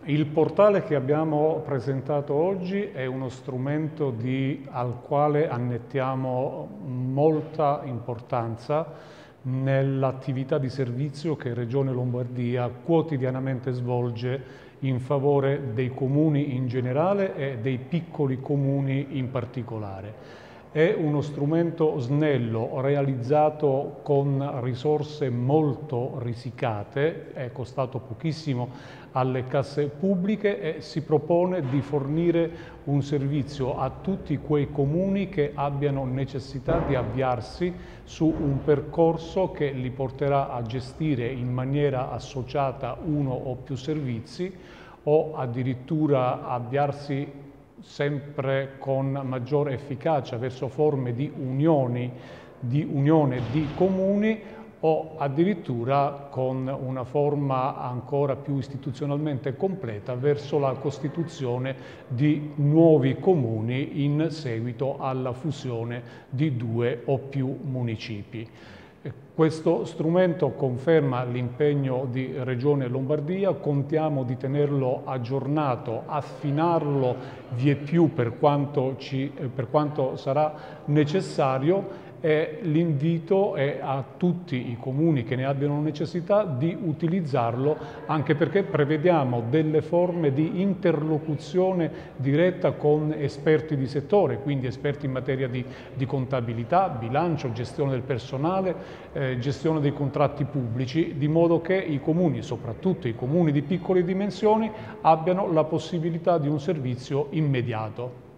Il portale che abbiamo presentato oggi è uno strumento al quale annettiamo molta importanza nell'attività di servizio che Regione Lombardia quotidianamente svolge in favore dei comuni in generale e dei piccoli comuni in particolare. È uno strumento snello, realizzato con risorse molto risicate, è costato pochissimo alle casse pubbliche e si propone di fornire un servizio a tutti quei comuni che abbiano necessità di avviarsi su un percorso che li porterà a gestire in maniera associata uno o più servizi o addirittura avviarsi sempre con maggiore efficacia verso forme di unione di comuni o addirittura con una forma ancora più istituzionalmente completa verso la costituzione di nuovi comuni in seguito alla fusione di due o più municipi. Questo strumento conferma l'impegno di Regione Lombardia, contiamo di tenerlo aggiornato, affinarlo vieppiù per quanto sarà necessario, e l'invito è a tutti i comuni che ne abbiano necessità di utilizzarlo, anche perché prevediamo delle forme di interlocuzione diretta con esperti di settore, quindi esperti in materia di contabilità, bilancio, gestione del personale, gestione dei contratti pubblici, di modo che i comuni, soprattutto i comuni di piccole dimensioni, abbiano la possibilità di un servizio immediato.